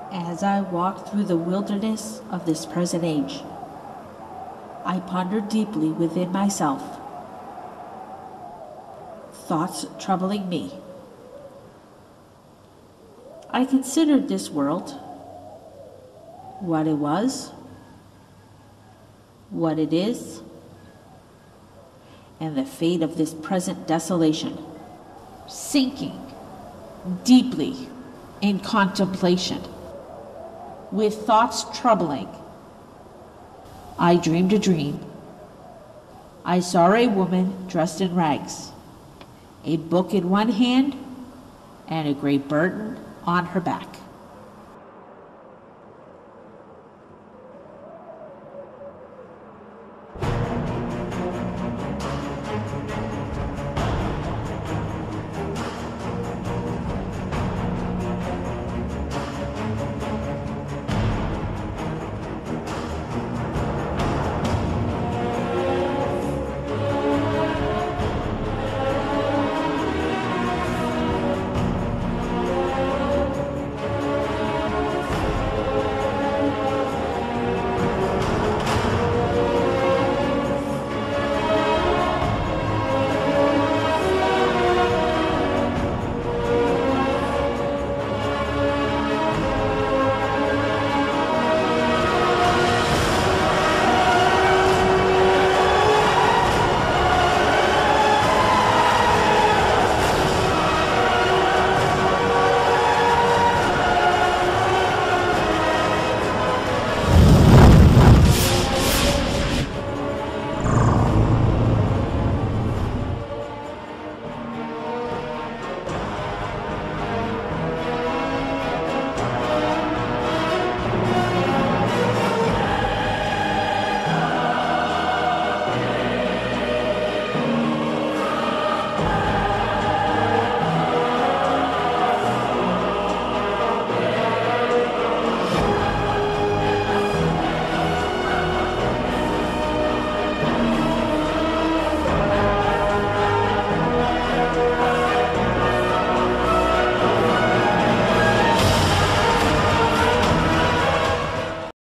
As I walked through the wilderness of this present age, I pondered deeply within myself, thoughts troubling me. I considered this world, what it was, what it is, and the fate of this present desolation, sinking deeply in contemplation. With thoughts troubling, I dreamed a dream. I saw a woman dressed in rags, a book in one hand, and a great burden on her back.